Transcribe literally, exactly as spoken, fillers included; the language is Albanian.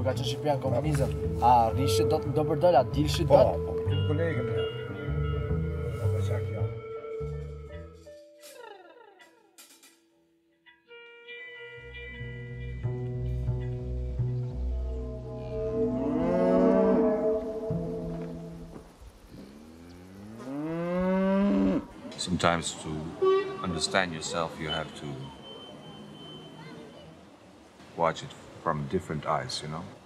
ka qenë shqiptar komunizëm, a rishë do do përdor, a dilshi Po, dot? po, këtë kolegën e. Po, për çka kjo? Sometimes to understand yourself, you have to watch it from different eyes, you know?